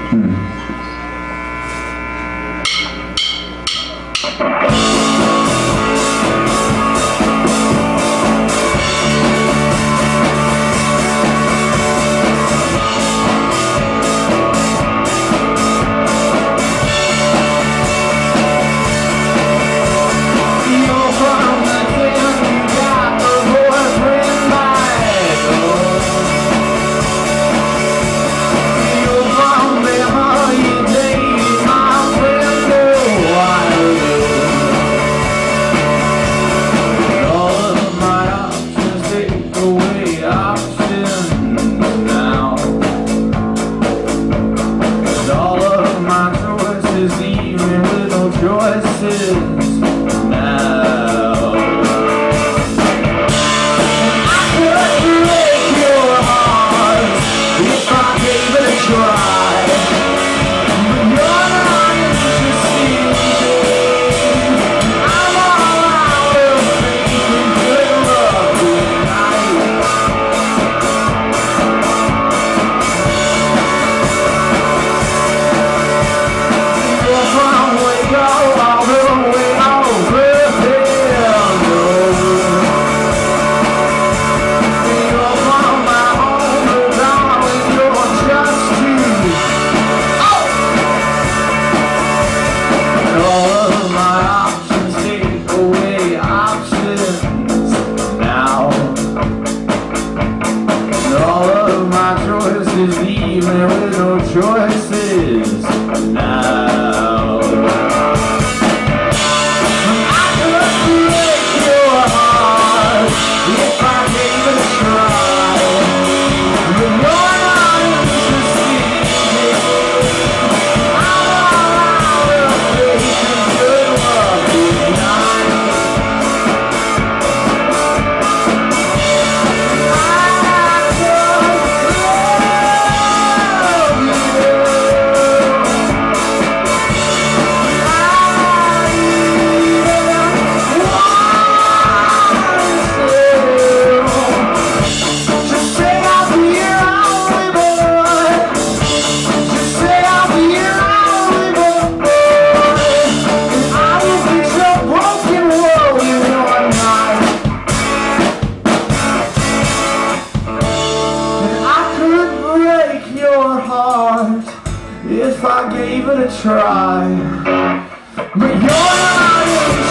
Even with no choices now. I could break your heart if I gave it a try, but you're not interested. I'm all out of faith and good love behind. If I gave it a try, but you're not